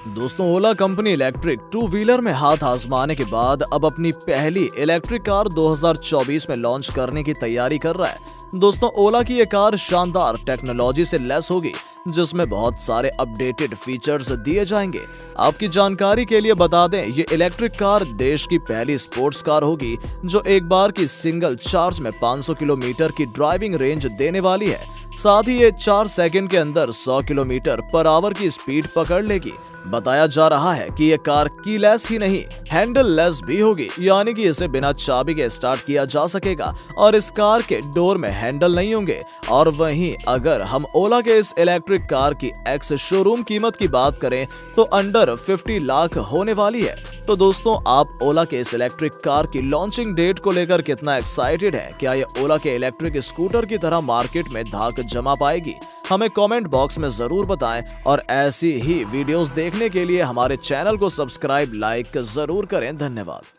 दोस्तों, Ola company electric two wheeler में हाथ आजमाने के बाद अब अपनी पहली इलेक्ट्रिक कार 2024 में लॉन्च करने की तैयारी कर रहा है। दोस्तों, ओला की ये कार शानदार टेक्नोलॉजी से लैस होगी जिसमें बहुत सारे अपडेटेड फीचर्स दिए जाएंगे। आपकी जानकारी के लिए बता दें, ये इलेक्ट्रिक कार देश की पहली स्पोर्ट्स कार होगी जो एक बार की सिंगल चार्ज में 500 किलोमीटर की ड्राइविंग रेंज देने वाली है। साथ ही ये 4 सेकंड के अंदर 100 किलोमीटर पर आवर की स्पीड पकड़ लेगी। बताया जा रहा है कि ये कार कीलेस ही नहीं, हैंडल लेस भी होगी, यानी कि इसे बिना चाबी के स्टार्ट किया जा सकेगा और इस कार के डोर में हैंडल नहीं होंगे। और वहीं अगर हम ओला के इस इलेक्ट्रिक कार की एक्स शोरूम कीमत की बात करें तो अंडर 50 लाख होने वाली है। तो दोस्तों, आप ओला के इस इलेक्ट्रिक कार की लॉन्चिंग डेट को लेकर कितना एक्साइटेड हैं? क्या ये ओला के इलेक्ट्रिक स्कूटर की तरह मार्केट में धाक जमा पाएगी? हमें कमेंट बॉक्स में जरूर बताएं और ऐसी ही वीडियोस देखने के लिए हमारे चैनल को सब्सक्राइब, लाइक जरूर करें। धन्यवाद।